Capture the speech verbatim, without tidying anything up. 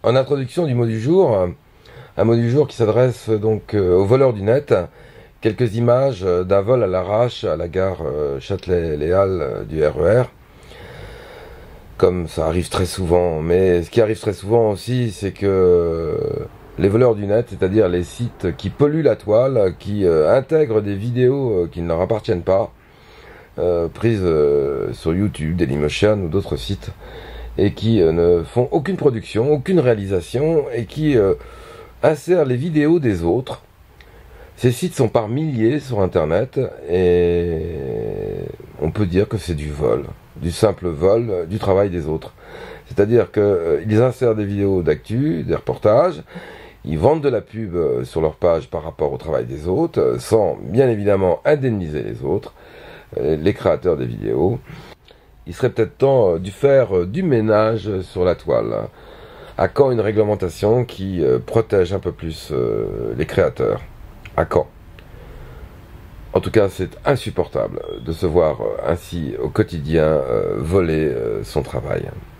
En introduction du mot du jour, un mot du jour qui s'adresse donc aux voleurs du net, quelques images d'un vol à l'arrache à la gare Châtelet-Les Halles du R E R, comme ça arrive très souvent. Mais ce qui arrive très souvent aussi, c'est que les voleurs du net, c'est-à-dire les sites qui polluent la toile, qui euh, intègrent des vidéos euh, qui ne leur appartiennent pas, euh, prises euh, sur YouTube, Dailymotion ou d'autres sites, et qui euh, ne font aucune production, aucune réalisation, et qui euh, insèrent les vidéos des autres. Ces sites sont par milliers sur Internet, et on peut dire que c'est du vol, du simple vol euh, du travail des autres. C'est-à-dire qu'ils euh, insèrent des vidéos d'actu, des reportages, ils vendent de la pub sur leur page par rapport au travail des autres, sans bien évidemment indemniser les autres, les créateurs des vidéos. Il serait peut-être temps de faire du ménage sur la toile. À quand une réglementation qui protège un peu plus les créateurs? À quand? En tout cas, c'est insupportable de se voir ainsi au quotidien voler son travail.